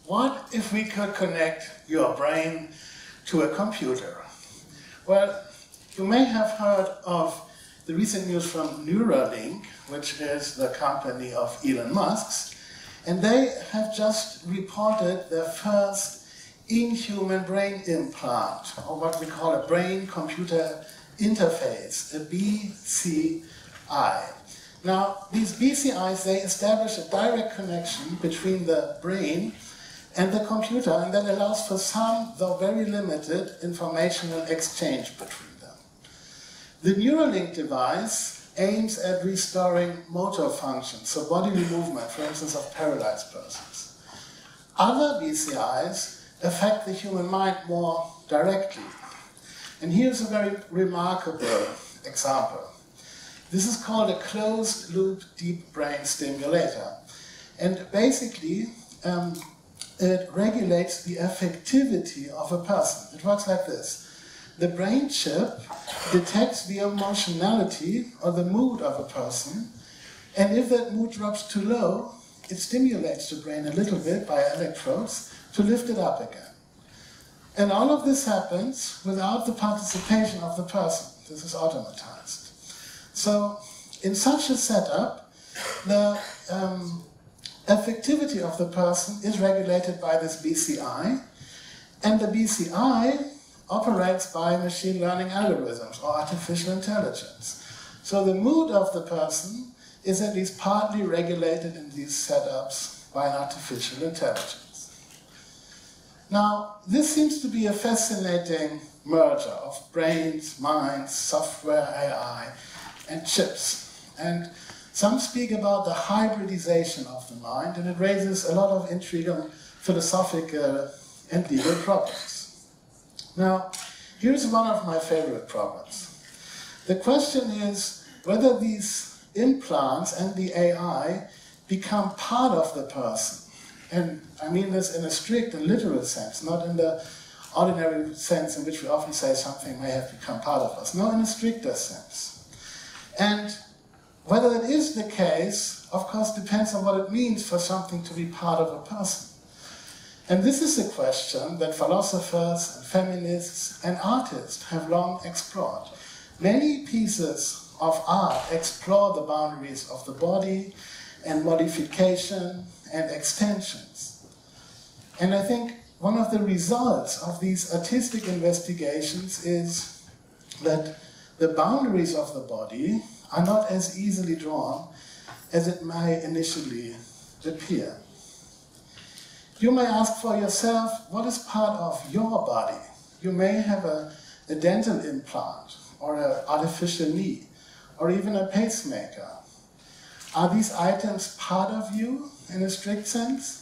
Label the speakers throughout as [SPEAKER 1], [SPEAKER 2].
[SPEAKER 1] what if we could connect your brain to a computer? Well, you may have heard of the recent news from Neuralink, which is the company of Elon Musk's, and they have just reported their first inhuman brain implant, or what we call a brain-computer interface, a BCI. Now, these BCIs, they establish a direct connection between the brain and the computer, and that allows for some, though very limited, informational exchange between them. The Neuralink device aims at restoring motor functions, so bodily movement, for instance, of paralyzed persons. Other BCIs affect the human mind more directly. And here's a very remarkable example. This is called a closed-loop deep brain stimulator. And basically, it regulates the affectivity of a person. It works like this. The brain chip detects the emotionality or the mood of a person, and if that mood drops too low, it stimulates the brain a little bit by electrodes to lift it up again. And all of this happens without the participation of the person. This is automatized. So in such a setup, the affectivity of the person is regulated by this BCI, and the BCI operates by machine learning algorithms or artificial intelligence. So the mood of the person is at least partly regulated in these setups by an artificial intelligence. Now, this seems to be a fascinating merger of brains, minds, software, AI, and chips. And some speak about the hybridization of the mind, and it raises a lot of intrigue on philosophical and legal problems. Now, here's one of my favorite problems. The question is whether these implants and the AI become part of the person. And I mean this in a strict and literal sense, not in the ordinary sense in which we often say something may have become part of us. No, in a stricter sense. And whether that is the case, of course, depends on what it means for something to be part of a person. And this is a question that philosophers and feminists and artists have long explored. Many pieces of art explore the boundaries of the body and modification and extensions. And I think one of the results of these artistic investigations is that the boundaries of the body are not as easily drawn as it may initially appear. You may ask for yourself, what is part of your body? You may have a dental implant, or an artificial knee, or even a pacemaker. Are these items part of you in a strict sense?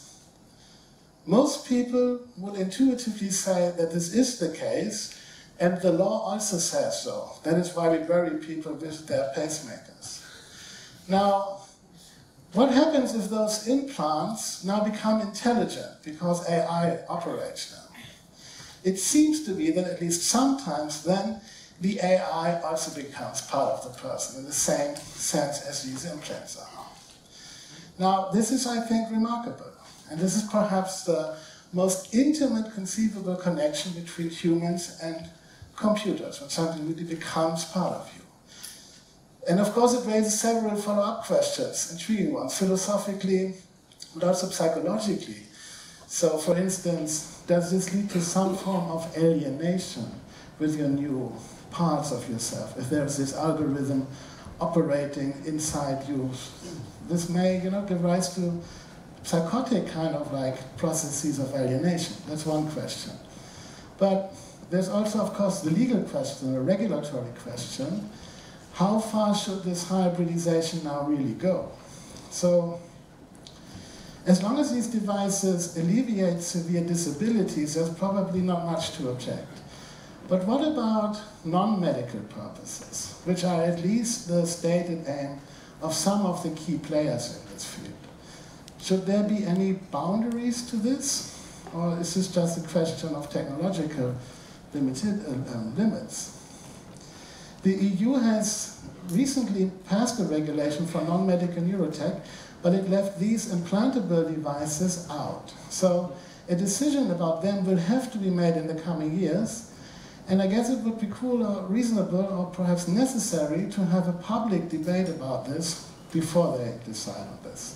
[SPEAKER 1] Most people would intuitively say that this is the case, and the law also says so. That is why we bury people with their pacemakers. Now, what happens if those implants now become intelligent because AI operates them? It seems to be that at least sometimes then the AI also becomes part of the person in the same sense as these implants are. Now, this is, I think, remarkable. And this is perhaps the most intimate conceivable connection between humans and computers, when something really becomes part of you. And of course it raises several follow-up questions, intriguing ones, philosophically, but also psychologically. So for instance, does this lead to some form of alienation with your new parts of yourself? If there's this algorithm operating inside you, this may, give rise to psychotic kind of processes of alienation. That's one question. But there's also, of course, the legal question, the regulatory question. How far should this hybridization now really go? So, as long as these devices alleviate severe disabilities, there's probably not much to object. But what about non-medical purposes, which are at least the stated aim of some of the key players in this field? Should there be any boundaries to this? Or is this just a question of technological limits? The EU has recently passed a regulation for non-medical neurotech, but it left these implantable devices out. So a decision about them will have to be made in the coming years. And I guess it would be cool or reasonable or perhaps necessary to have a public debate about this before they decide on this.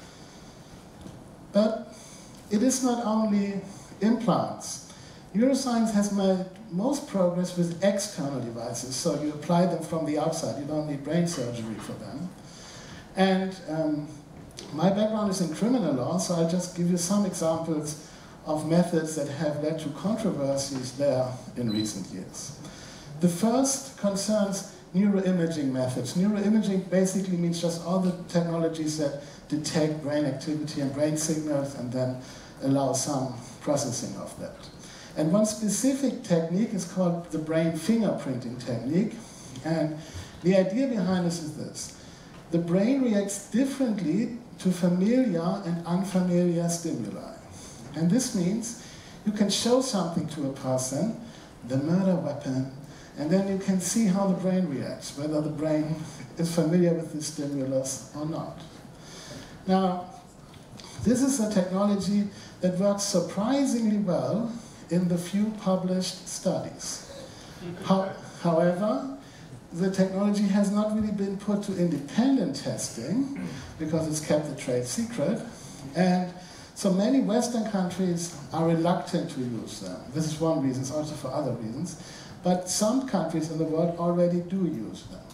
[SPEAKER 1] But it is not only implants. Neuroscience has made most progress with external devices, so you apply them from the outside. You don't need brain surgery for them. And my background is in criminal law, so I'll just give you some examples of methods that have led to controversies there in recent years. The first concerns neuroimaging methods. Neuroimaging basically means just all the technologies that detect brain activity and brain signals and then allow some processing of that. And one specific technique is called the brain fingerprinting technique. And the idea behind this is this. The brain reacts differently to familiar and unfamiliar stimuli. And this means you can show something to a person, the murder weapon, and then you can see how the brain reacts, whether the brain is familiar with the stimulus or not. Now, this is a technology that works surprisingly well in the few published studies. However, the technology has not really been put to independent testing because it's kept a trade secret. And so many Western countries are reluctant to use them. This is one reason, also for other reasons. But some countries in the world already do use them.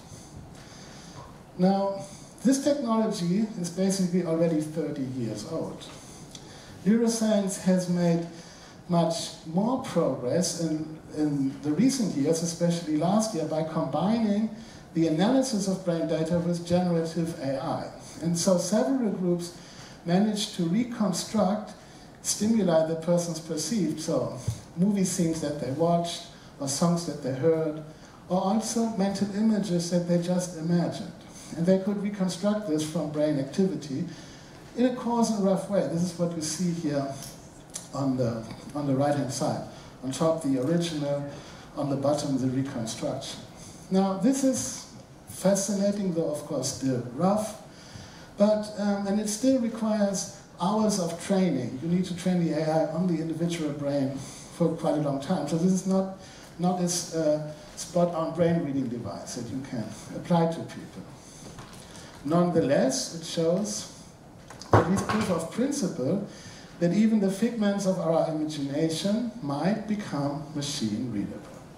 [SPEAKER 1] Now, this technology is basically already 30 years old. Neuroscience has made much more progress in the recent years, especially last year, by combining the analysis of brain data with generative AI. And so several groups managed to reconstruct stimuli that persons perceived, so movie scenes that they watched, or songs that they heard, or also mental images that they just imagined. And they could reconstruct this from brain activity in a coarse and rough way. This is what you see here on the right-hand side. On top, the original, on the bottom, the reconstruction. Now, this is fascinating, though of course still rough, but, and it still requires hours of training. You need to train the AI on the individual brain for quite a long time. So this is not a spot-on brain reading device that you can apply to people. Nonetheless, it shows, at least proof of principle, that even the figments of our imagination might become machine readable.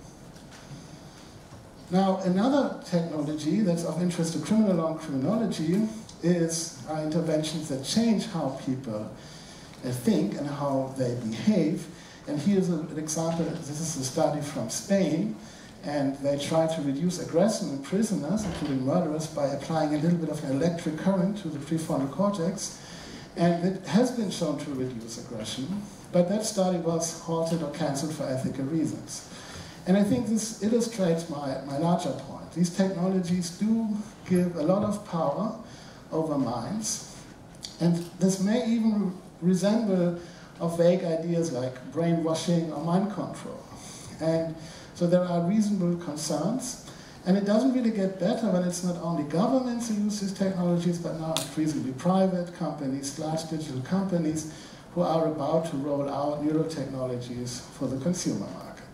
[SPEAKER 1] Now, another technology that's of interest to criminal law and criminology is interventions that change how people think and how they behave. And here's an example. This is a study from Spain, and they try to reduce aggression in prisoners, including murderers, by applying a little bit of an electric current to the prefrontal cortex. And it has been shown to reduce aggression, but that study was halted or cancelled for ethical reasons. And I think this illustrates my larger point. These technologies do give a lot of power over minds, and this may even resemble of vague ideas like brainwashing or mind control. And so there are reasonable concerns, and it doesn't really get better when it's not only governments who use these technologies, but now increasingly private companies, large digital companies, who are about to roll out neurotechnologies for the consumer market.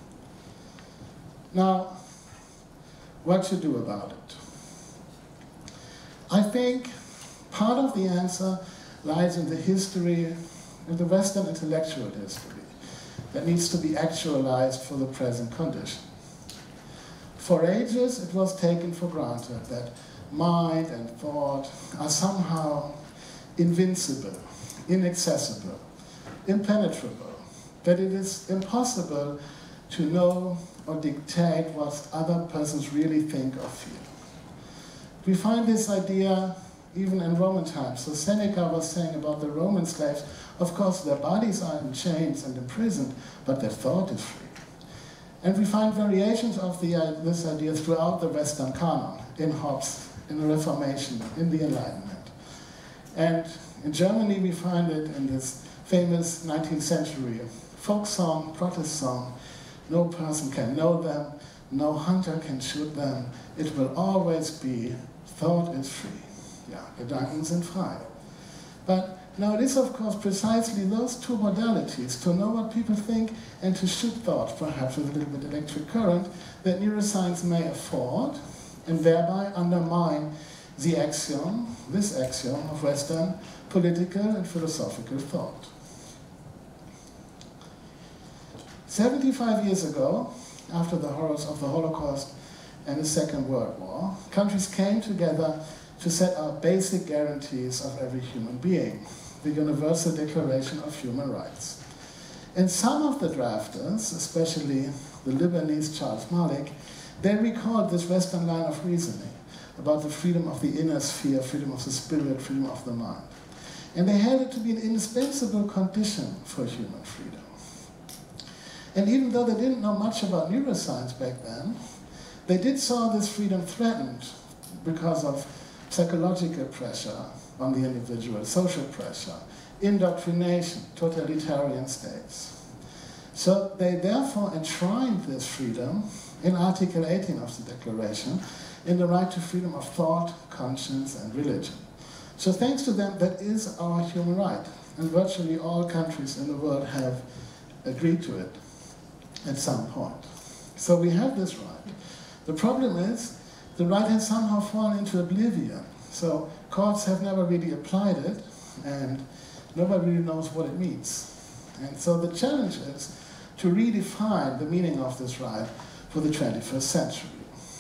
[SPEAKER 1] Now, what to do about it? I think part of the answer lies in the history, in the Western intellectual history, that needs to be actualized for the present condition. For ages, it was taken for granted that mind and thought are somehow invincible, inaccessible, impenetrable, that it is impossible to know or dictate what other persons really think or feel. We find this idea even in Roman times. So Seneca was saying about the Roman slaves, of course their bodies are in chains and imprisoned, but their thought is free. And we find variations of this idea throughout the Western canon, in Hobbes, in the Reformation, in the Enlightenment. And in Germany we find it in this famous 19th century folk song, protest song, "No person can know them, no hunter can shoot them, it will always be, thought is free." Ja, Gedanken sind frei. But Now it is, of course, precisely those two modalities, to know what people think and to shoot thought, perhaps with a little bit of electric current, that neuroscience may afford, and thereby undermine the axiom, this axiom of Western political and philosophical thought. 75 years ago, after the horrors of the Holocaust and the Second World War, countries came together to set out basic guarantees of every human being, the Universal Declaration of Human Rights. And some of the drafters, especially the Lebanese Charles Malik, they recalled this Western line of reasoning about the freedom of the inner sphere, freedom of the spirit, freedom of the mind. And they held it to be an indispensable condition for human freedom. And even though they didn't know much about neuroscience back then, they did saw this freedom threatened because of psychological pressure on the individual, social pressure, indoctrination, totalitarian states. So they therefore enshrined this freedom in Article 18 of the Declaration in the right to freedom of thought, conscience, and religion. So thanks to them, that is our human right. And virtually all countries in the world have agreed to it at some point. So we have this right. The problem is, the right has somehow fallen into oblivion. So courts have never really applied it, and nobody really knows what it means. And so the challenge is to redefine the meaning of this right for the 21st century.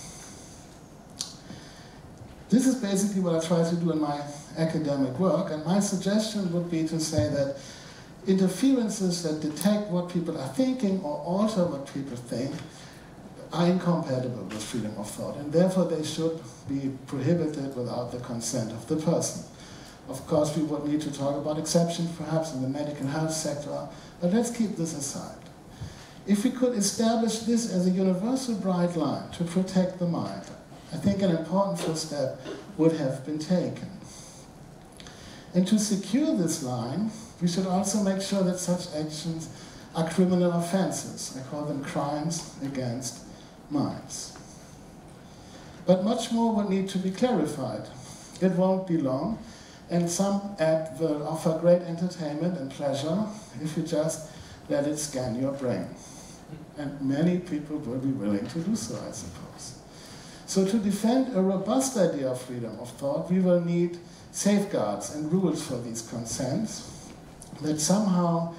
[SPEAKER 1] This is basically what I try to do in my academic work, and my suggestion would be to say that interferences that detect what people are thinking or alter what people think are incompatible with freedom of thought, and therefore they should be prohibited without the consent of the person. Of course, we would need to talk about exceptions, perhaps in the medical health sector, but let's keep this aside. If we could establish this as a universal bright line to protect the mind, I think an important first step would have been taken. And to secure this line, we should also make sure that such actions are criminal offenses. I call them crimes against minds. But much more would need to be clarified. It won't be long, and some act will offer great entertainment and pleasure if you just let it scan your brain. And many people will be willing to do so, I suppose. So to defend a robust idea of freedom of thought, we will need safeguards and rules for these consents that somehow,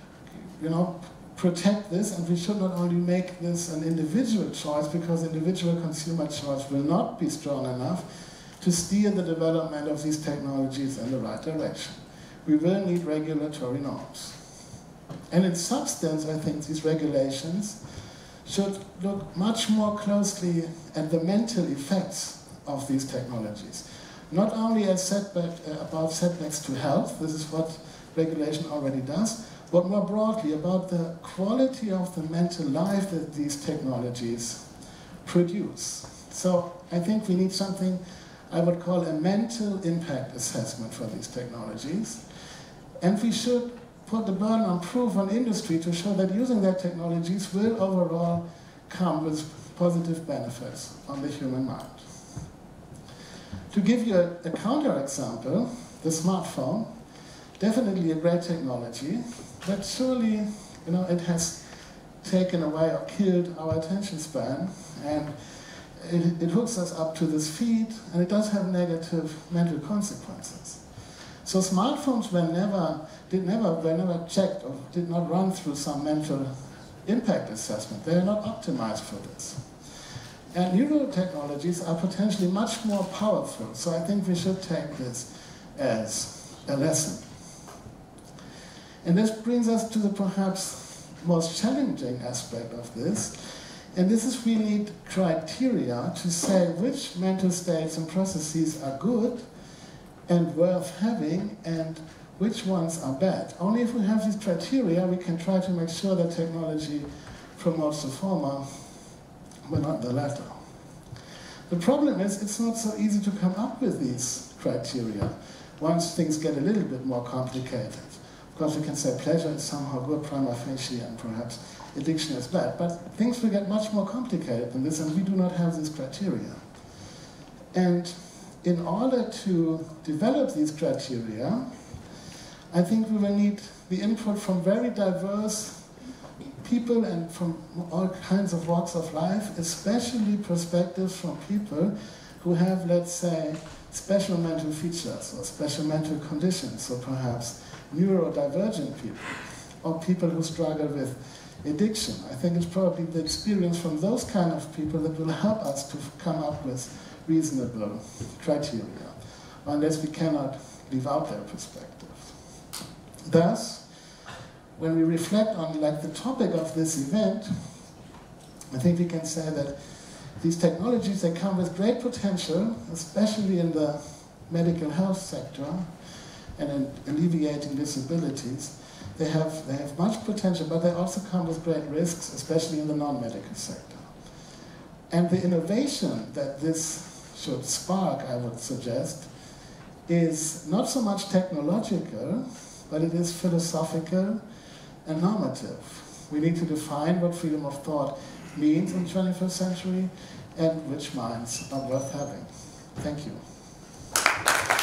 [SPEAKER 1] protect this, and we should not only make this an individual choice, because individual consumer choice will not be strong enough to steer the development of these technologies in the right direction. We will need regulatory norms. And in substance, I think these regulations should look much more closely at the mental effects of these technologies. Not only as about setbacks to health, this is what regulation already does, but more broadly about the quality of the mental life that these technologies produce. So I think we need something I would call a mental impact assessment for these technologies. And we should put the burden on proof on industry to show that using their technologies will overall come with positive benefits on the human mind. To give you a counterexample, the smartphone, definitely a great technology, but surely, it has taken away or killed our attention span, and it hooks us up to this feed, and it does have negative mental consequences. So smartphones were never checked or did not run through some mental impact assessment. They are not optimized for this. And neurotechnologies are potentially much more powerful, so I think we should take this as a lesson. And this brings us to the perhaps most challenging aspect of this, and this is we need criteria to say which mental states and processes are good and worth having, and which ones are bad. Only if we have these criteria, we can try to make sure that technology promotes the former, but not the latter. The problem is, it's not so easy to come up with these criteria once things get a little bit more complicated. Of course, we can say pleasure is somehow good prima facie, and perhaps addiction is bad, but things will get much more complicated than this, and we do not have these criteria. And in order to develop these criteria, I think we will need the input from very diverse people and from all kinds of walks of life, especially perspectives from people who have, let's say, special mental features or special mental conditions, so perhaps neurodivergent people, or people who struggle with addiction. I think it's probably the experience from those kind of people that will help us to come up with reasonable criteria, unless we cannot leave out their perspectives. Thus, when we reflect on the topic of this event, I think we can say that these technologies, they come with great potential, especially in the medical health sector and in alleviating disabilities. They have much potential, but they also come with great risks, especially in the non-medical sector. And the innovation that this should spark, I would suggest, is not so much technological, but it is philosophical and normative. We need to define what freedom of thought means in the 21st century and which minds are worth having. Thank you.